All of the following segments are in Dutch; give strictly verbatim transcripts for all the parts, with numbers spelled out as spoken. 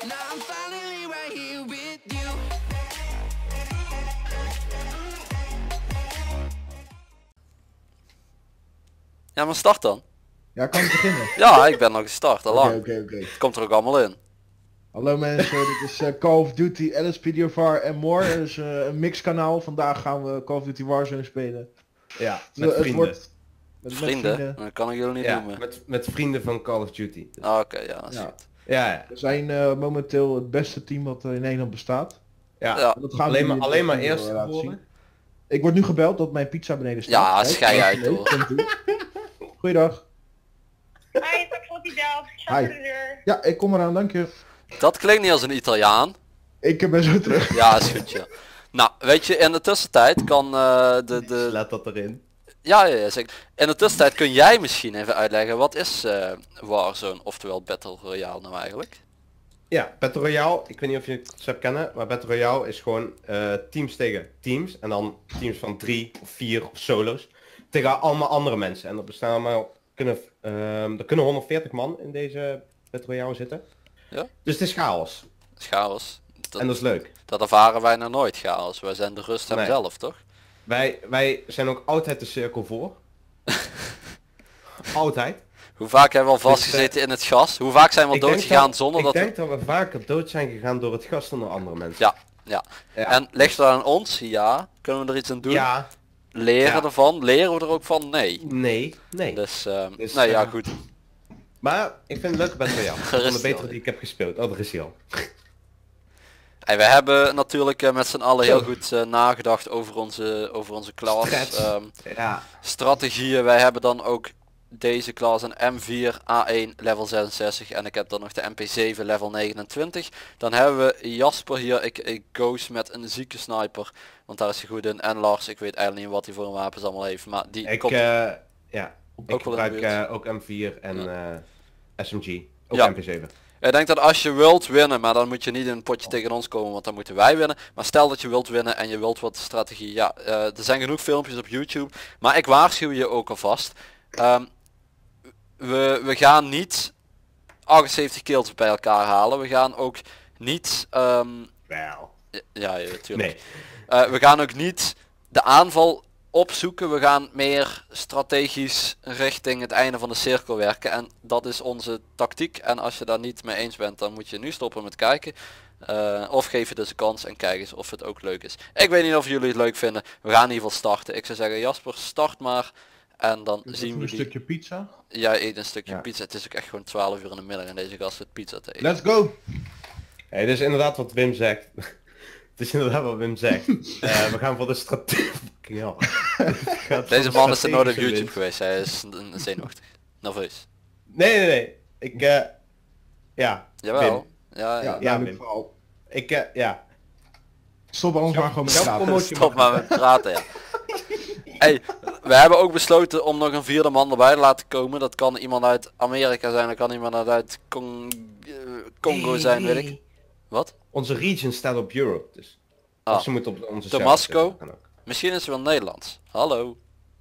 Now I'm finally right here with you. Ja, maar start dan. Ja, kan ik beginnen? Ja, ik ben nog gestart, al Oké, lang. oké, oké. Het komt er ook allemaal in. Hallo mensen, dit is uh, Call of Duty, L S P D of R en more. Het is uh, een mixkanaal. Vandaag gaan we Call of Duty Warzone spelen. Ja, Het- met het vrienden. wordt- met, met Vrienden? Dat kan ik jullie niet Ja, noemen. met, met vrienden van Call of Duty. Dus- Ah, Oké, ja, dat is Ja. goed. Ja, ja. We zijn uh, momenteel het beste team wat er in Nederland bestaat. ja. Ja. En dat gaan we Alleen maar, jullie alleen maar in de eerst video laten geworden. zien. Ik word nu gebeld dat mijn pizza beneden staat. Ja, Kijk, schei uit, leuk, hoor. komt ie. Goeiedag. Hi, tak voor die bel. Ik sta Hi. voor de deur. Ja, ik kom eraan, dank je. Dat klinkt niet als een Italiaan. Ik ben zo terug. Ja, is goed, ja. Nou, weet je, in de tussentijd kan uh, de... de... Laat dat erin. Ja, ja, ja, zeker. In de tussentijd kun jij misschien even uitleggen, wat is uh, Warzone, oftewel Battle Royale nou eigenlijk? Ja, Battle Royale, ik weet niet of je het concept kennen, maar Battle Royale is gewoon uh, teams tegen teams. En dan teams van drie of vier of solo's. Tegen allemaal andere mensen. En er bestaan allemaal, kunnen, uh, er kunnen honderdveertig man in deze Battle Royale zitten. Ja. Dus het is chaos. Chaos. Dat, En dat is leuk. dat ervaren wij nog nooit, chaos. Wij zijn de rust hem Nee. zelf, toch? Wij, wij zijn ook altijd de cirkel voor. Altijd. Hoe vaak hebben we al vastgezeten in het gas? Hoe vaak zijn we al Ik denk doodgegaan dat- zonder ik dat we... denk dat we vaker dood zijn gegaan door het gas dan door andere mensen. Ja, ja. Ja. En ligt het aan ons? Ja. Kunnen we er iets aan doen? Ja, Leren Ja. ervan? Leren we er ook van? Nee. nee, nee. Dus, uh, Dus, nee, ja, eh, goed. Maar ik vind het leuk Battle Royale. Van Gerust de betere wel. die ik heb gespeeld. Oh, er is hij al. En we hebben natuurlijk uh, met z'n allen Zo. heel goed uh, nagedacht over onze, over onze klas. Strats. Ehm, Ja. strategieën. Wij hebben dan ook deze klas een M vier A één level zesenzestig en ik heb dan nog de M P zeven level negenentwintig. Dan hebben we Jasper hier, ik, ik Ghost met een zieke sniper, want daar is hij goed in. En Lars, ik weet eigenlijk niet wat hij voor een wapens allemaal heeft, maar die Ik, komt uh, ja. ook ik wel in de gebruik buurt. uh, ook M vier en uh, S M G. Ook Ja. M P zeven. Ik denk dat als je wilt winnen, maar dan moet je niet in een potje tegen ons komen, want dan moeten wij winnen. Maar stel dat je wilt winnen en je wilt wat strategie. Ja, uh, er zijn genoeg filmpjes op YouTube. Maar ik waarschuw je ook alvast. Um, we, we gaan niet achtenzeventig kills bij elkaar halen. We gaan ook niet... Um, Wel. ja, ja, natuurlijk. Nee. Uh, we gaan ook niet de aanval opzoeken. We gaan meer strategisch richting het einde van de cirkel werken. En dat is onze tactiek. En als je daar niet mee eens bent, dan moet je nu stoppen met kijken. Uh, of geef je dus een kans en kijk eens of het ook leuk is. Ik weet niet of jullie het leuk vinden. We gaan in ieder geval starten. Ik zou zeggen, Jasper, start maar. En dan Even zien we een die... stukje pizza. Ja, eet een stukje Ja. pizza. Het is ook echt gewoon twaalf uur in de middag en deze gast zit pizza te eten. Let's go! Hey, dus inderdaad wat Wim zegt. Het is inderdaad wat Wim zegt. Uh, we gaan voor de strategie. Ja. Deze man is er nooit op YouTube geweest. Hij is een- een zenuwachtig. Nerveus. Nee, nee, nee. Ik, uh, ja. Jawel. Wim. Ja, Ja, ja. duidelijk Wim. verhaal. Ik, uh, ja. Stop anders maar gewoon met Zelf praten. promotie Stop mag. maar met praten, ja. Hey, we hebben ook besloten om nog een vierde man erbij te laten komen. Dat kan iemand uit Amerika zijn, dat kan iemand uit Cong eh, Congo zijn, weet ik. Wat? Onze region staat op Europe, dus. Ah. Of ze moeten op onze Damasco? server zitten, kan ook. Misschien is het wel Nederlands. Hallo.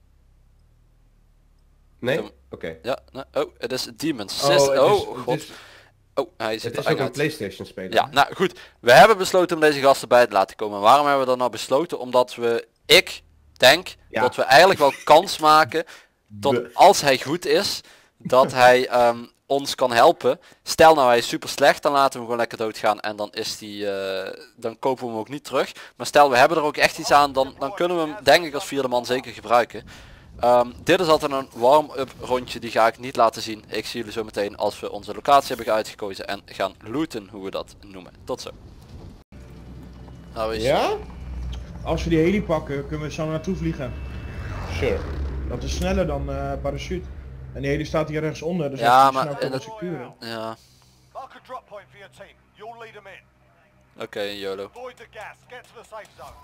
Nee? Dam- Oké. Ja, nee. Oh, het is Demons. Oh, Sis- het is, oh, het god. is, Oh, hij zit het is er ook een uit. PlayStation speler. Ja, nou goed. We hebben besloten om deze gasten bij te laten komen. Waarom hebben we dat nou besloten? Omdat we, ik denk, Ja. dat we eigenlijk wel kans maken tot We- als hij goed is, dat hij ehm, ons kan helpen. Stel nou hij is super slecht, dan laten we hem gewoon lekker doodgaan en dan is die, eh, dan kopen we hem ook niet terug. Maar stel we hebben er ook echt iets aan, dan, dan kunnen we hem denk ik als vierde man zeker gebruiken. Um, dit is altijd een warm-up rondje, die ga ik niet laten zien. Ik zie jullie zo meteen als we onze locatie hebben uitgekozen en gaan looten, hoe we dat noemen. Tot zo. Nou is Ja? Als we die heli pakken, kunnen we zo naartoe vliegen. Sure. Dat is sneller dan uh, parachute. En die heli staat hier rechtsonder, dus Ja, als we maar snel in kunnen het- securen. Ja, Mark a drop point for your team. You'll lead them in. oké, YOLO. Avoid the gas. Get to the safe zone.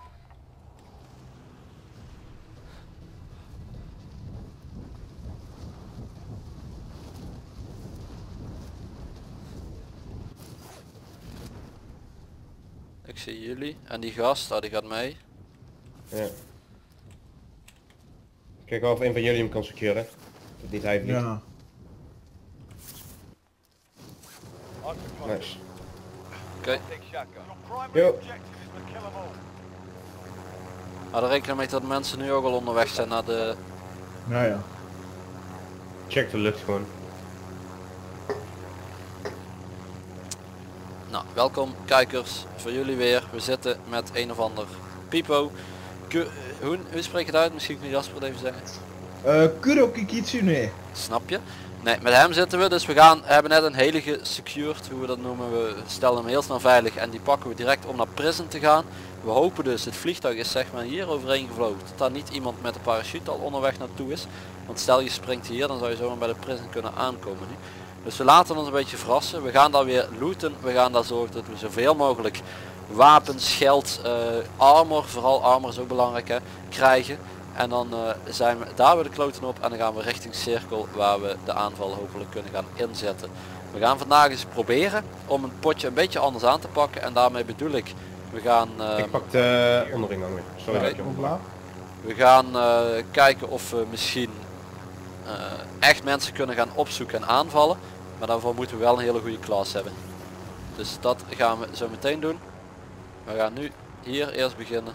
Ik zie jullie en die gast, oh, die gaat mee. Ja. Kijk wel of een van jullie hem kan securen. Dat niet hij vliegt. Ja. I can close. Nice. Oké. Your primary Yo. objective is to kill them all. Maar dan rekenen we mee dat de mensen nu ook al onderweg zijn naar de... Nou ja. Check de lucht gewoon. Nou, welkom kijkers, voor jullie weer. We zitten met een of ander Pipo. Ku hoe, hoe spreek je het uit? Misschien kun je Jasper het even zeggen. Uh, Kuroki Kitsune. Snap je? Nee, met hem zitten we, dus we gaan, hebben net een hele gesecured, hoe we dat noemen. We stellen hem heel snel veilig en die pakken we direct om naar prison te gaan. We hopen dus, het vliegtuig is zeg maar hier overheen gevlogen, tot daar niet iemand met een parachute al onderweg naartoe is. Want stel je springt hier, dan zou je zomaar bij de prison kunnen aankomen nu. Dus we laten ons een beetje verrassen. We gaan daar weer looten. We gaan daar zorgen dat we zoveel mogelijk wapens, geld, uh, armor, vooral armor is ook belangrijk hè, krijgen. En dan uh, zijn we daar weer de kloten op en dan gaan we richting cirkel waar we de aanval hopelijk kunnen gaan inzetten. We gaan vandaag eens proberen om een potje een beetje anders aan te pakken en daarmee bedoel ik, we gaan... Uh, Ik pak de onderingang weer. Sorry Oké. dat je Hopla. we gaan uh, kijken of we misschien uh, echt mensen kunnen gaan opzoeken en aanvallen. Maar daarvoor moeten we wel een hele goede klas hebben. Dus dat gaan we zo meteen doen. We gaan nu hier eerst beginnen.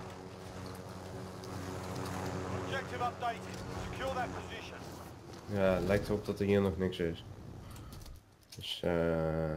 Objective updated. Secure that position. Ja, het lijkt erop dat er hier nog niks is. Dus eh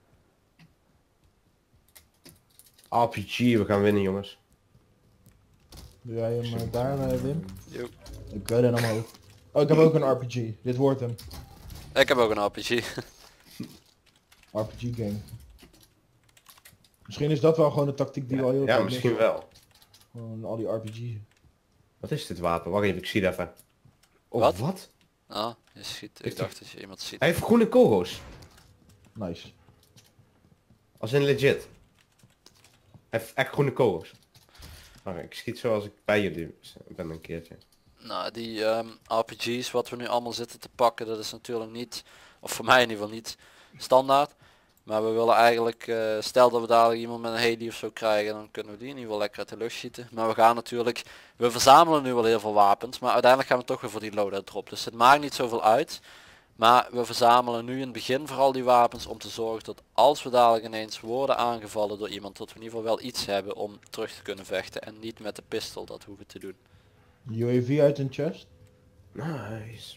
R P G, we gaan winnen jongens. Doe jij hem uh, daar, uh, Wim? Jo. Ik weet het allemaal. Oh, ik heb ook een R P G. Dit wordt hem. Ik heb ook een R P G. R P G game. Misschien is dat wel gewoon de tactiek die we al heel Ja, tijd misschien missen. wel. Gewoon al die R P G. Wat is dit wapen? Wacht even, ik zie het even. Oh, Wat? wat? Ah, je schiet. Ik Heeft dacht dat je iemand ziet. Hij heeft groene kogels. Nice. Als in legit. Hij heeft echt groene kogels. Wacht, ik schiet zoals ik bij jullie ben een keertje. Nou, die um, R P G's wat we nu allemaal zitten te pakken, dat is natuurlijk niet, of voor mij in ieder geval niet, standaard. Maar we willen eigenlijk, uh, stel dat we dadelijk iemand met een heli of zo krijgen, dan kunnen we die in ieder geval lekker uit de lucht schieten. Maar we gaan natuurlijk, we verzamelen nu wel heel veel wapens, maar uiteindelijk gaan we toch weer voor die loadout drop. Dus het maakt niet zoveel uit. Maar we verzamelen nu in het begin vooral die wapens om te zorgen dat als we dadelijk ineens worden aangevallen door iemand, dat we in ieder geval wel iets hebben om terug te kunnen vechten en niet met de pistool dat hoeven te doen. U A V uit een chest. Nice.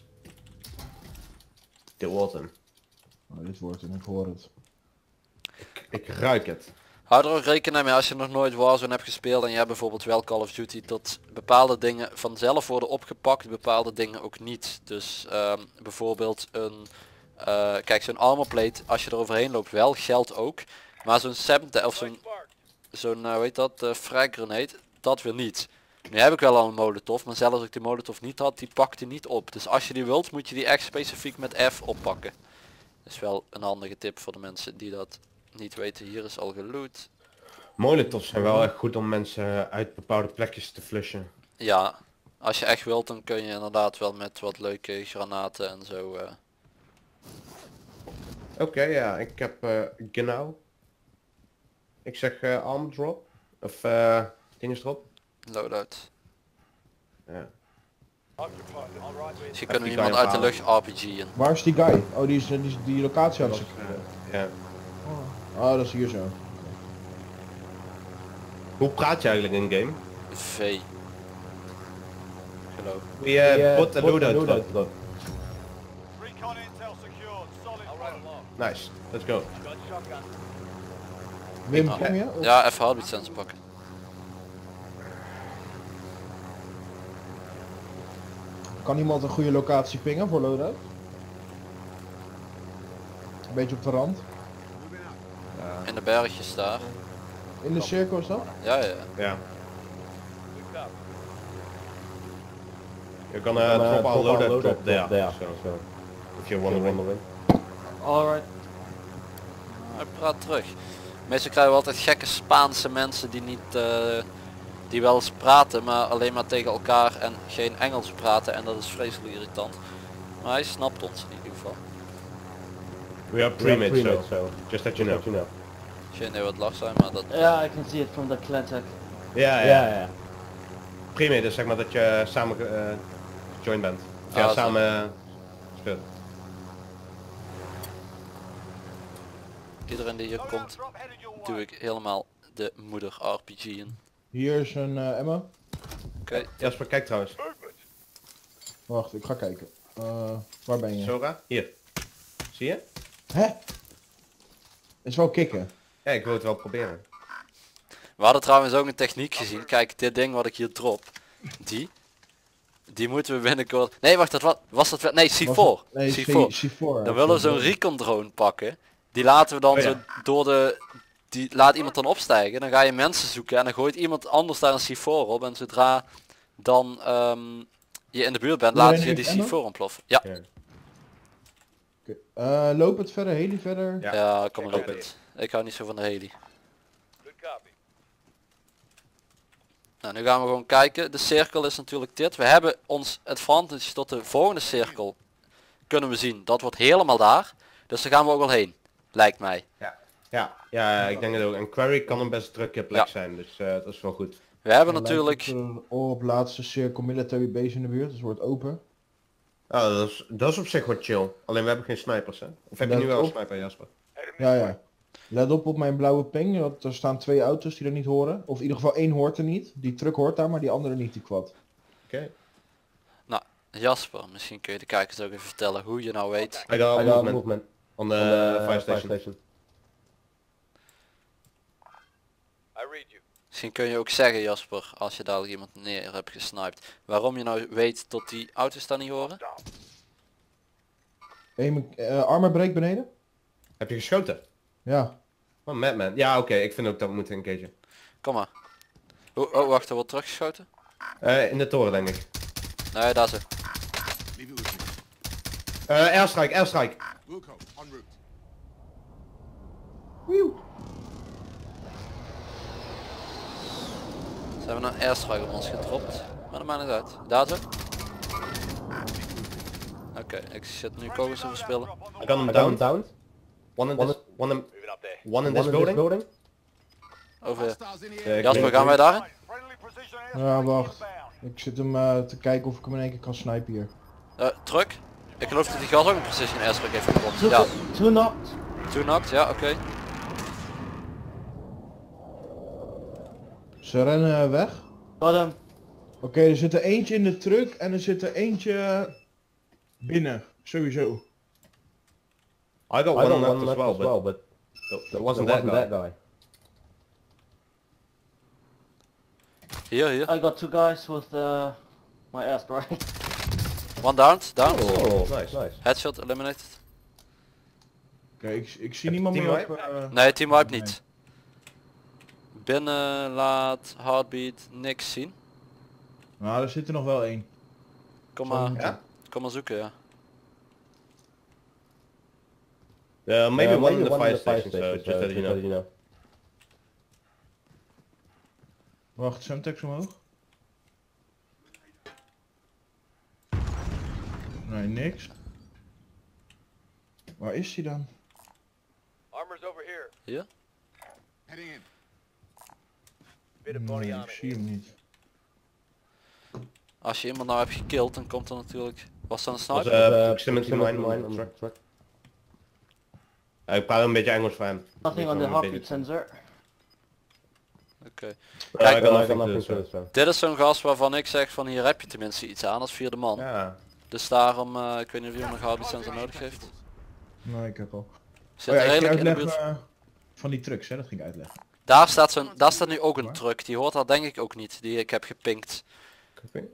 Dit wordt hem. Oh, dit wordt hem, ik hoor het. Ik, ik ruik het. Hou er ook rekening mee als je nog nooit Warzone hebt gespeeld en je hebt bijvoorbeeld wel Call of Duty, dat bepaalde dingen vanzelf worden opgepakt, bepaalde dingen ook niet. Dus um, bijvoorbeeld een, uh, kijk zo'n armor plate, als je er overheen loopt wel, geldt ook. Maar zo'n septe of zo'n, zo'n uh, weet dat, uh, frag grenade, dat weer niet. Nu heb ik wel al een molotov, maar zelfs als ik die molotov niet had, die pakt hij niet op. Dus als je die wilt, moet je die echt specifiek met F oppakken. Dat is wel een handige tip voor de mensen die dat niet weten. Hier is al geloot. Molotovs zijn wel echt goed om mensen uit bepaalde plekjes te flushen. Ja, als je echt wilt, dan kun je inderdaad wel met wat leuke granaten en zo. Uh... Oké, okay, ja, ik heb uh, genau. Ik zeg uh, armor drop. Of uh, dinges drop. Loadout. Ja. Dus je kunt die iemand guy uit de aanhalen. lucht R P G'en. Waar is die guy? Oh, die is die, is, die locatie aan het securen. Ja. Oh, dat is hier zo. Hoe praat je eigenlijk in game? V. Geloof. We uh, put the loadout loadout drop. Recon intel secured. Solid work. Nice, let's go. Wim, Ah. kom je? Of- Ja, even heartbeat sensor pakken. Kan iemand een goede locatie pingen voor loadout? Een beetje op de rand. In de bergjes daar. In de cirkel is dat? Ja, ja. Ja. Je kan uh, drop our loadout drop there. So, so. If you're wondering. Alright. Hij praat terug. Meestal krijgen we altijd gekke Spaanse mensen die niet, uh, die wel eens praten, maar alleen maar tegen elkaar en geen Engels praten en dat is vreselijk irritant. Maar hij snapt ons in ieder geval. We are pre-made, so. so just that you know. Geen idee wat lach zijn, maar dat... Yeah, I can see it from the Clantech. Ja, ja. Yeah, yeah. Pre-made is zeg maar dat je samen uh, joined bent. Of ja, Ah, zo. samen uh, speelt. iedereen die hier komt, Drop headed your way. doe ik helemaal de moeder R P G in. Hier is een uh, ammo. Oké, Jasper, kijk trouwens. Wacht, ik ga kijken. Uh, waar ben je? Sora, hier. Zie je? Hè? Is wel kicken. Ja, ik wil het wel proberen. we hadden trouwens ook een techniek gezien. Kijk, dit ding wat ik hier drop, die, die moeten we binnenkort... Nee, wacht, dat was, was dat... wel- Nee, C vier. Was het- Nee, C vier. C vier. Dan willen we zo'n recon drone pakken. Die laten we dan Oh ja. zo door de... Die laat iemand dan opstijgen. Dan ga je mensen zoeken en dan gooit iemand anders daar een C vier op. En zodra dan ehm, je in de buurt bent, Iedereen laat je die heeft C ammo? vier ontploffen. Ja, Ja. Uh, loop het verder, heli verder. Ja. ja, kom maar Ik op ga het. Ik hou niet zo van de heli. Good copy. Nou, nu gaan we gewoon kijken. De cirkel is natuurlijk dit. We hebben ons advantage tot de volgende cirkel. Kunnen we zien. Dat wordt helemaal daar. Dus daar gaan we ook wel heen. Lijkt mij. Ja, ja, ik denk het ook. En Quarry kan een best drukke plek Ja. zijn, dus uh, dat is wel goed. We hebben Dan natuurlijk... lijkt het, uh, op laatste cirkel military base in de buurt, dus het wordt open. Oh, dat is, dat is op zich wel chill. Alleen we hebben geen snipers, hè? Of heb je Let nu wel een op. sniper, Jasper? Ja, ja. Let op op mijn blauwe ping, want er staan twee auto's die er niet horen. Of in ieder geval één hoort er niet. Die truck hoort daar, maar die andere niet, die quad. Oké. Jasper, misschien kun je de kijkers ook even vertellen hoe je nou weet. I got I got movement. movement On the, on the fire station. I read you. Misschien kun je ook zeggen, Jasper, als je dadelijk iemand neer hebt gesniped, waarom je nou weet dat die auto's daar niet horen. Eén uh, armor break beneden? Heb je geschoten? Ja. Oh, Madman. Ja, oké. Ik vind ook dat we moeten engagen. Kom maar. Oh, oh wacht, er wordt teruggeschoten? Uh, in de toren, denk ik. Nee, daar zo. Uh, airstrike, airstrike. Ze hebben een airstrike op ons gedropt. Maar dat maakt niet uit. Daar zo. Oké, ik zit nu kogels te verspillen. I got him I got down. him down. One in One this, one in, Moving up there. one in One this in building. this building. Over. Uh, Jasper, clear, gaan wij daarin? Friendly precision Ja, airstrike wacht. inbound. Ik zit hem uh, te kijken of ik hem in één keer kan snipen hier. Uh, truck? Ik geloof dat die gas ook een precision airstrike heeft gedropt. Two, Ja, two knocked. two knocked, ja, oké. Ze rennen weg. Got him. Oké, er zit er eentje in de truck en er zit er eentje binnen. Sowieso. I got I one got knocked one as left well, as but well, but that it wasn't, wasn't that, that guy. guy. Hier, hier. I got two guys with uh, my airstrike. One down, down. Oh, nice. nice. Headshot eliminated. Oké, ik, ik zie Heb niemand je meer team op... uh, Nee, team wipe Nee. niet. Binnen laat heartbeat niks zien. Nou, er zit er nog wel één. Kom Zo maar, moet Ja? kom maar zoeken, ja. Uh, maybe Uh, one in the one fire station, so station, just so that just you that know. you know. Wacht, Semtex omhoog. Nee, niks. Waar is hij dan? Armor's over here. Hier? Bit of body Nee, armor ik zie here. hem niet. Als je iemand nou hebt gekild, dan komt er natuurlijk... Was dat een Was, sniper? uh, Uh, proximity proximity mine on mine the on truck. the truck. Uh, ik praat een beetje Engels voor hem. Nothing on the heartbeat sensor. Oké. Uh, Kijk, I got Uh, I nothing got to nothing do, to so. so. Dit is zo'n gast waarvan ik zeg van hier heb je tenminste iets aan als vierde man. Ja. Dus daarom, uh, ik weet niet of iemand nog heartbeat sensor nodig heeft. Nee, ik heb al. Zit Oh ja, ik ging redelijk in de buurt. uitleggen uh, van die trucks, hè, dat ging ik uitleggen. Daar staat, zo'n, daar staat nu ook een truck, die hoort daar denk ik ook niet, die ik heb gepinkt. Oké.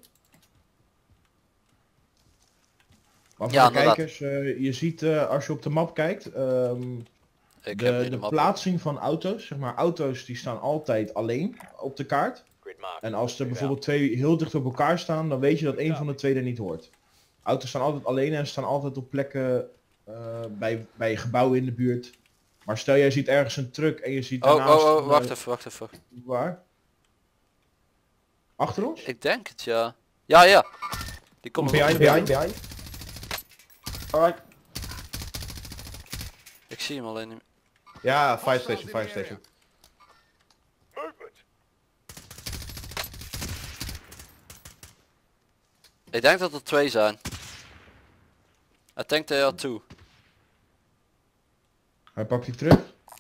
Maar voor Ja, de inderdaad. kijkers, uh, je ziet uh, als je op de map kijkt, um, Ik heb de, niet de map. plaatsing van auto's, zeg maar auto's die staan altijd alleen op de kaart. Grid mark. En als er bijvoorbeeld twee heel dicht op elkaar staan, dan weet je dat één van de twee er niet hoort. Auto's staan altijd alleen en staan altijd op plekken uh, bij, bij gebouwen in de buurt. Maar stel jij ziet ergens een truck en je ziet Oh, daarnaast... oh, oh, een, wacht uh, even, wacht even. Waar? Achter ons? Ik denk het, ja. Ja, ja. Die komt nog. Behind, Behind, behind. behind. Alright. Ik zie hem alleen niet. Ja, fire station, fire station. Movement. Ik denk dat er twee zijn. I think they are two. Hij pakt die terug.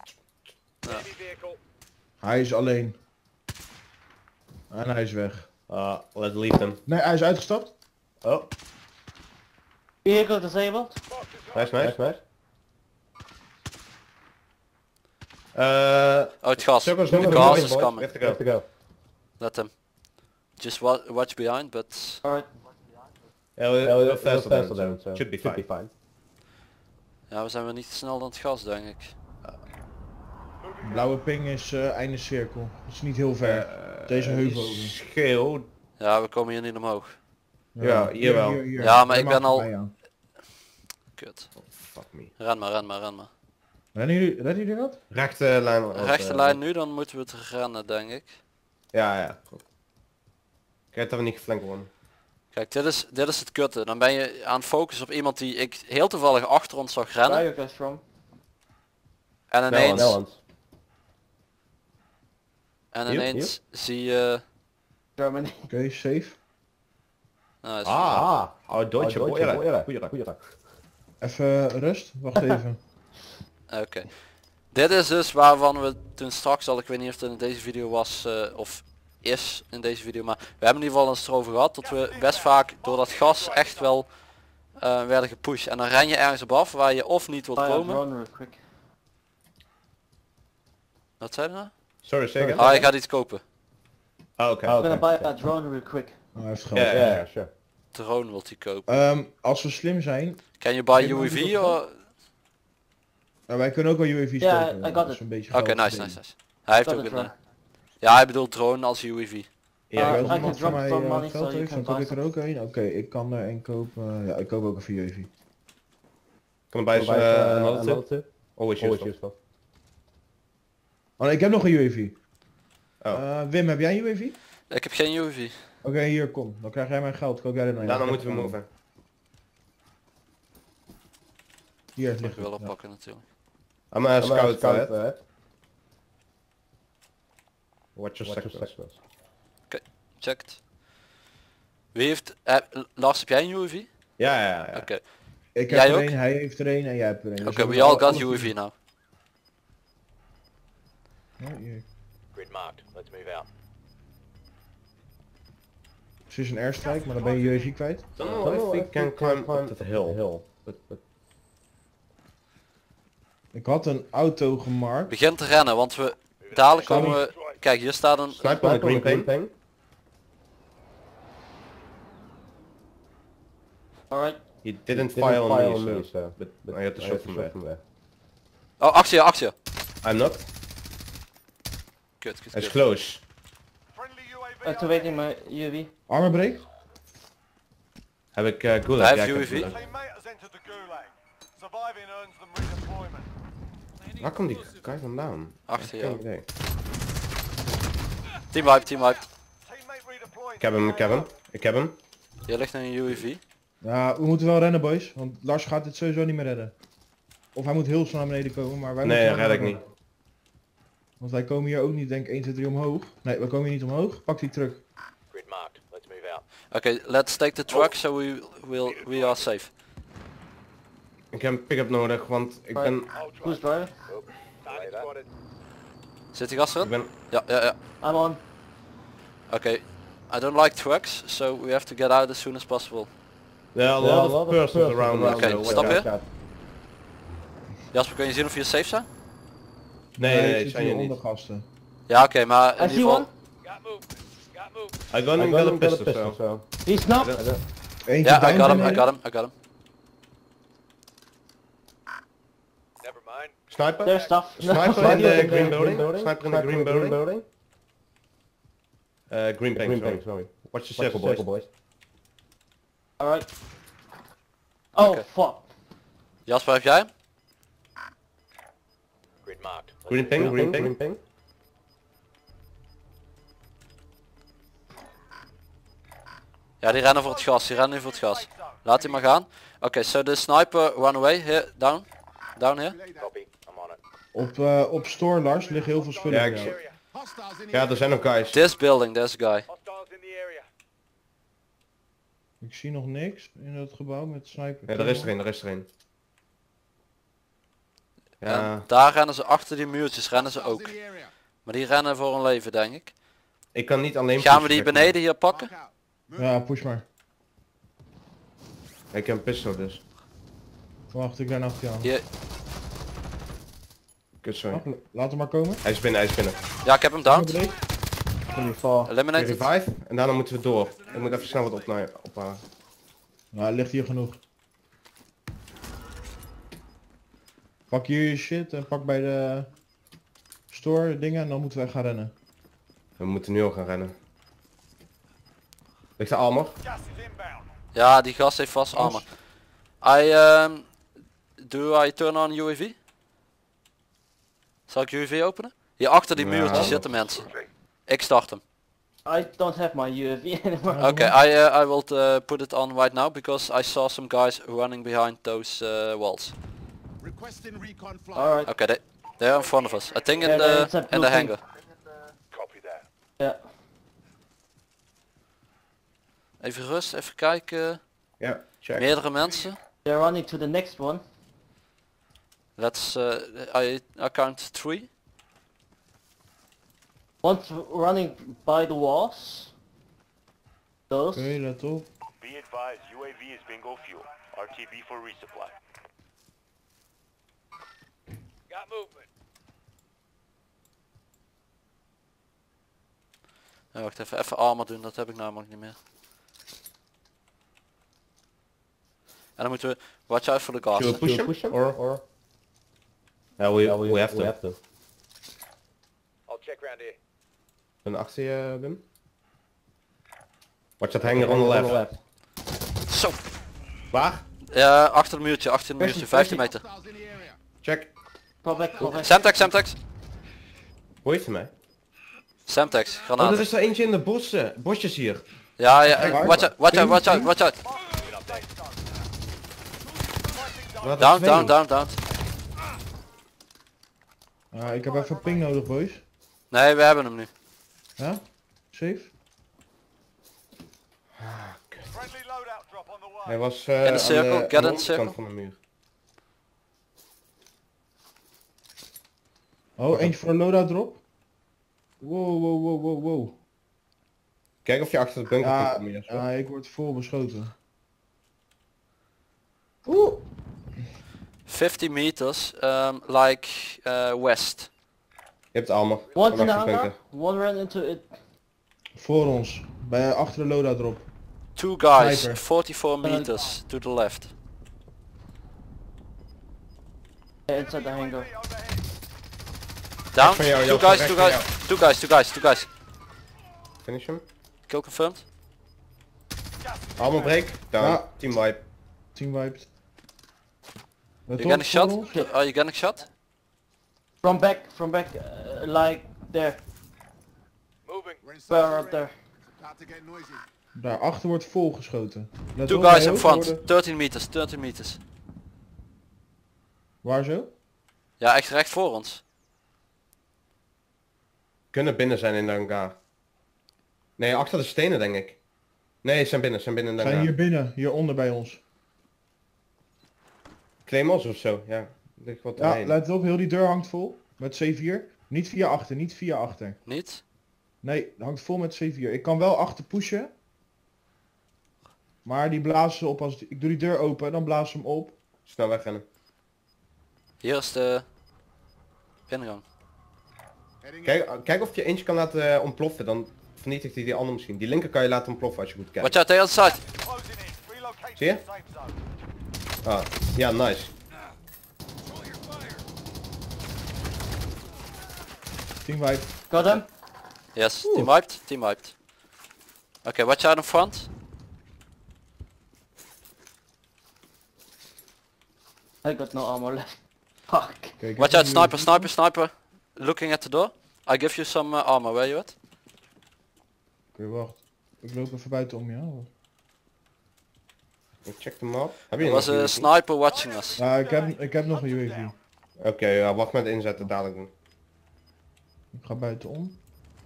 Hij is alleen. En hij is weg. Uh, let's leave them. Nee, hij is uitgestapt. Oh, Vehicle disabled. nice, nice, nice. Uh, Oh, het gas. circles The moving, gas boys, is boys. coming. We have to go. Let them. Just wa watch behind, but... Alright. Yeah, we're, Yeah, we're we're faster faster than, than, so so should be should fine. be fine. Ja, we zijn wel niet te snel dan het gas, denk ik. Blauwe ping is uh, einde cirkel. Het is niet heel ver. Uh, Deze heuvel over. Scheel. Ja, we komen hier niet omhoog. Ja, hier wel. Ja, maar Jij ik mag ben al- erbij aan. Kut. Fuck me. Ren maar, ren maar, ren maar. Rennen jullie, redden jullie dat? Rechte lijn. op, Rechte eh, lijn nu, dan moeten we het rennen, denk ik. Ja, ja. Goed. Kijk dat we niet geflankt worden. Kijk, dit is, dit is het kutte. Dan ben je aan het focussen op iemand die ik heel toevallig achter ons zag Where are rennen. you guys from? En ineens, Netherlands. en Hier, ineens zie je... Germany. Oké, safe. Nou, is- Ah, oh, Deutsche Oh, Boyer. Boyer. Goeie raak. Goeie raak. Even rust. Wacht even. Oké. Dit is dus waarvan we toen straks al, ik weet niet of het in deze video was uh, of is in deze video, maar we hebben in ieder geval eens erover gehad dat we best vaak door dat gas echt wel uh, werden gepusht. En dan ren je ergens op af waar je of niet wilt Buy a komen. drone real quick. Wat zei je nou? Sorry, zeker? Ah, je gaat iets kopen. Oh, oké. Oh, I'm gonna okay. buy a drone real quick. Oh, hij heeft geld. Ja, Yeah, yeah, sure. Drone wilt hij kopen. Ehm, als we slim zijn, Can you buy Geen U A V? antwoord op Or... nou, wij kunnen ook wel U A V's Ja, kopen. I got dat is it. een beetje Oké, geld nice, verdelen. nice, nice. Hij heeft Got ook it, een... right. uh, Ja, hij bedoelt drone als U A V. Ja, Ja, Uh, als I iemand can voor drop mij some uh, money geld so you heeft, dan can koop buy ik er ook een. Oké, ik kan er een kopen. Ja, ik koop ook een voor U A V. Can I buy Buy, uh, uh, another two? another two? Always Always useful. useful. Oh, nee, ik heb nog een U A V. Oh. Uh, Wim, heb jij een U A V? Ik heb geen U A V. Oké, hier, kom. Dan krijg jij mijn geld. Koop jij er dan? Ja, dan moeten we moven. Hier, Mag ligt ik wel het, ja. oppakken natuurlijk. I'm a I'm a scout, scout, uh, uh, Watch your watch your sectors. sectors. Checked. Wie heeft... eh, Lars, heb jij een U A V? Ja, ja, ja. ja. Oké. Ik heb Jij er ook? een, hij heeft er een en jij hebt er een. Oké, Dus we hebben all alle- got alle U A V vier. now. Ja, hier. Grid marked. Let's move out. Het is een airstrike, maar dan ben je U A V kwijt. Don't know if we can climb up to the hill. hill. But, but Ik had een auto gemarkt. Begin te rennen, want we... Dadelijk Sorry. komen we... Kijk, hier staat een... Sniper on the green green ping. ping. Alright. He didn't Didn't fire on fire me, on so. me, so. But, but But I had to I shot had to from shot there. from there. Oh, actie, actie. I'm not. Kut, kut, It's kut. close. Friendly U A V. Activating my U A V. Armor break. Heb ik uh, gulag? Hij Ja, heeft ik heb U A V. gulag. Teammate has entered the gulag. Surviving earns them redeployment. Waar komt die guy vandaan? Achter Geen jou. idee. Team wipe, team wipe. Teammate redeploying. Ik heb hem, ik heb hem. Ik heb hem. Hier ligt een U A V. Ja, we moeten wel rennen, boys. Want Lars gaat dit sowieso niet meer redden. Of hij moet heel snel naar beneden komen, maar wij Nee, moeten red wel ik niet. rennen. Want wij komen hier ook niet, denk ik, één, twee, drie omhoog. Nee, we komen hier niet omhoog. Pak die truck. Grid marked. Let's move out. Oké, let's take the truck so we will we are safe. Ik heb een pick-up nodig, want ik ben... Who's driving? Target spotted. Zit die gast Ik erin? ben... Ja, ja, ja. I'm on. Oké. I don't like trucks, so we have to get out as soon as possible. There are a There are lot of persons around us. Oké, so watch stap out. je? Jasper, kun je zien of je safe zijn? Nee, nee, het nee, zit zijn je hieronder, niet. gasten. Ja, oké, maar in I ieder see geval... one. Got moved. Got moved. I got I him, got got a him, got a pistol, pistol, so... so. He's I knocked. don't- Eentje Ja, I down got him, I beneden. got him, I got him. Never mind. Sniper? There's stuff. Sniper in the green building? building. Sniper in the green building? Uh, green ping, Green sorry. ping, sorry. Watch the Watch the circle, circle, boys. boys. Alright. Oh Okay. fuck. Jasper, heb jij hem? Grid marked. Let's Green move ping, out. green ping. Green ping. Ja, die rennen voor het gas, die rennen nu voor het gas. Laat die maar gaan. Oké, so the sniper run away, here, down. Down here. Copy. I'm on it. Op, uh, op store, Lars, liggen heel veel spullen. Ja, voor ik jou. Area. Ja, er zijn nog guys. This building, there's a guy. Hostiles in the area. Ik zie nog niks in het gebouw met sniper. Ja, er is er een, er is er een. Ja, En daar rennen ze achter die muurtjes, rennen ze ook. Maar die rennen voor hun leven, denk ik. ik kan niet alleen Gaan we pushen, die zeg beneden hier pakken? Ja, push maar. maar. Ik heb een pistool dus. Wacht, ik ren achter je aan. Hier. Kut, sorry. Wacht, laat hem maar komen. Hij is binnen, hij is binnen. Ja, ik heb hem down. Only four. Eliminated. Revive en daarna moeten we door. Ik moet even snel wat opna- ophalen. Nou, er ligt hier genoeg. Pak hier je shit en pak bij de store dingen en dan moeten we echt gaan rennen. We moeten nu al gaan rennen. Ligt de armor? Gas is inbound. Ja, die gast heeft vast armor. I, um, do I turn on U A V? Zal ik U A V openen? Hier achter die Ja. muurtjes zitten mensen. Ik start hem. I don't have my U A V anymore. Ja, Oké, doe I, uh, I will uh, put it on right now because I saw some guys running behind those uh, walls. Requesting recon flight. Alright. Okay, they, they're in front of us. I think in Yeah, the it's a in the blue hangar. Copy that. Ja. Even rust, even kijken. Ja, check. Meerdere mensen. They're running to the next one. Let's uh, I, I count three. One's running by the walls. Those. Oké, let op. Be advised, U A V is bingo fuel. R T B for resupply. Got movement. Ja, wacht even, even armor doen, dat heb ik namelijk niet meer. En dan moeten we watch out for the gas. Should we hè. push him? push him? Or, or? Ja, we, Yeah, we, have to. We have to. I'll check round here. Een achter je, Wim. Watch that hanger on the left. Zo. Waar? Ja, achter het muurtje, achter het muurtje, Persie, vijftien meter. Hostiles in the area. Check. Fall back, fall back. Semtex, Semtex. Hoe heet hij mij? Semtex, Oh, granaten. dat is er eentje in de bossen, bosjes hier. Ja, ja, Kijk, eh, watch out, watch out, watch out, watch out. Wat, Down, twee? down, down, down. Ja, ik heb even ping nodig, boys. Nee, we hebben hem nu. Ja? Safe? Friendly loadout drop on the way. Hij was uh, In de cirkel, get in de cirkel. van de muur. Oh, eentje voor een loadout drop. Wow, wow, wow, wow, wow. Kijk of je achter de bunker Ja, kunt komen hier. zo. ja, ik word vol beschoten. fifty meters, um, like uh, west. Je hebt armor. One Van in the achter de hangar. bunker. One ran into it. Voor ons. Bij, achter de loadout drop. Two guys, Sniper. forty-four meters to the left. Yeah, inside the hangar. Down, van jou, two Jas, guys, recht two van guys, two guys, two guys, two guys. Finish hem. Kill confirmed. Armor break. Down. Ja. Team wipe. Team wiped. You getting shot? Are you getting shot? From back, from back, uh, like there. Moving. We're inside Where the up there. ring. About to get noisy. Daarachter wordt vol geschoten. Let Two op, guys bij in hoofd front, worden- thirteen meters, thirteen meters. Waar zo? Ja, echt recht voor ons. Kunnen binnen zijn in de hangar. Nee, achter de stenen denk ik. Nee, ze zijn binnen, ze zijn binnen in de Zijn hangar. hier binnen, hieronder bij ons. Claymores of zo, ja. Ligt wat Ja, erheen. let op, heel die deur hangt vol. Met C vier. Niet via achter, niet via achter. Niet? Nee, het hangt vol met C vier. Ik kan wel achter pushen. Maar die blazen ze op als... Ik doe die deur open, dan blazen ze hem op. Snel wegrennen. Hier is de ingang. Heading Kijk, kijk of je eentje kan laten eh, ontploffen, dan vernietigt hij die andere misschien. Die linker kan je laten ontploffen als je goed kijkt. Watch out, the other side. Closing in. Relocating Zie je? to safe zone. Ah, ja, nice. Team wipe. Got him. Yes, team wiped, team wiped. Okay, watch out in front. I got no armor left. Fuck. Kijk, ik Watch heb out, een sniper, U A V. sniper, sniper. Looking at the door. I give you some uh, armor, where you at? Oké, wacht. Ik loop even buiten om, ja. Ik check hem op. Heb je Er nog was een a U A V? sniper watching us. Ja, ik heb, ik heb nog een U A V. Oké, ja, wacht met inzetten, dadelijk doen. Ik ga buiten om.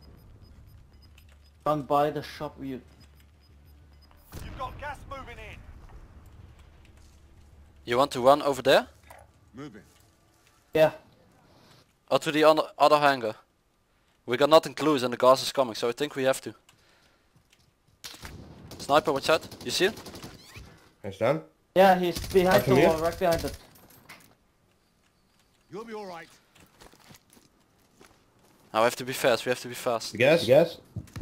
Run by the shop. You. You've got gas moving in. You want to run over there? Moving. Yeah. Or to the other, other hangar. We got nothing close and the gas is coming, so I think we have to. Sniper, watch out. You see him? Hij is down. Yeah, he's behind Achter the me? wall, right behind it. You'll be alright. Now we have to be fast, we have to be fast. Gas. Gas.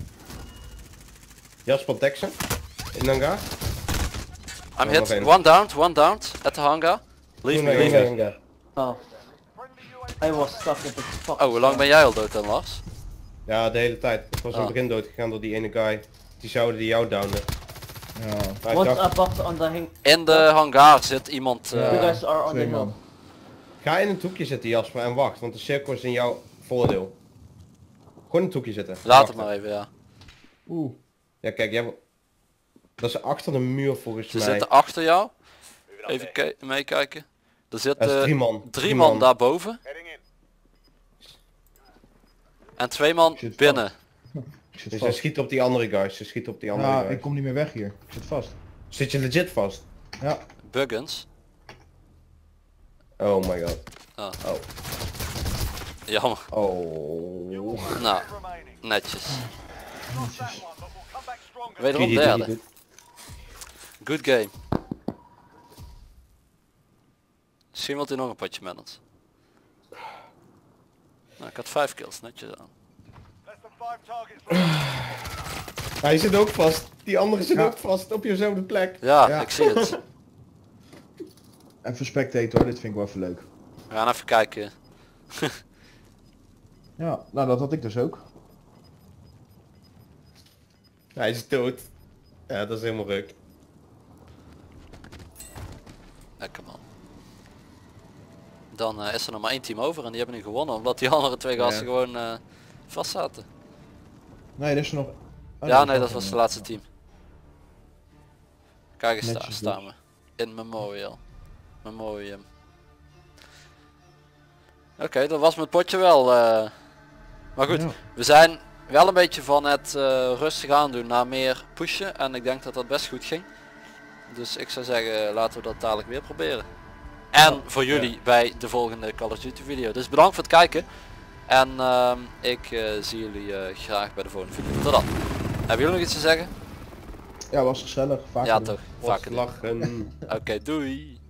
Jasper Texan. In hangar. I'm Oh, hit. nog één. One downed, one downed at the hangar. Leave me, Hangar, leave me. hangar. Oh, I was stuck in the fuck. Oh, hoe lang ben jij al dood dan, Lars? Ja, de hele tijd. Ik was in het Oh. begin dood gegaan door die ene guy. Die zouden die jou downen. Ja, Maar ik What's dacht, above on the hang? In de hangar zit iemand... eh, You guys are on the twee hill. man. ga in een hoekje zitten Jasper en wacht, want de cirkel is in jouw voordeel. Gewoon in het hoekje zitten. Laat Wachten. het maar even, ja. Oeh. Ja kijk, jij... Dat is achter de muur volgens Ze mij. zitten achter jou. Even ki- meekijken. Er Dat is zitten drie man. drie man daarboven. Heading in. En twee man Zit binnen. Ik zit Dus ze vast. schieten op die andere guys. Ze schieten op die andere Ja, guys. ik kom niet meer weg hier. Ik zit vast. Zit je legit vast? Ja. Buggins. Oh my god. Ah. Oh. Jammer. Oh. Nou, Remaining. netjes. Lost that one, but we'll come back stronger. Wederom Drie, drie, derde. drie. Good game. Misschien wilt u nog een potje met ons. Nou, ik had vijf kills, netjes aan. Less than five targets remaining. Hij zit ook vast. Die andere zit Ja. ook vast op jezelfde plek. Ja, Ja. ik zie het. Even spectator, dit vind ik wel even leuk. We gaan even kijken. Ja, nou dat had ik dus ook. Hij is dood. Ja, dat is helemaal ruk. Lekker man. Dan eh, is er nog maar één team over en die hebben nu gewonnen omdat die andere twee gasten Ja. gewoon eh, vast zaten. Nee, er is er nog... Oh, Ja, er nee, nog dat was een, het laatste team. Kijk eens daar Netjes staan dus. we. In Memorial. Memorium. Oké, dat was mijn potje wel. eh. Maar goed, Ja. we zijn wel een beetje van het eh, rustig aandoen naar meer pushen. En ik denk dat dat best goed ging. Dus ik zou zeggen, laten we dat dadelijk weer proberen. En voor jullie bij de volgende Call of Duty video. Dus bedankt voor het kijken. En ehm, ik eh, zie jullie eh, graag bij de volgende video. Tot dan. Hebben jullie nog iets te zeggen? Ja, was gezellig. Vaker Ja doen. toch, Was vaker. doen. lachen. Oké, doei.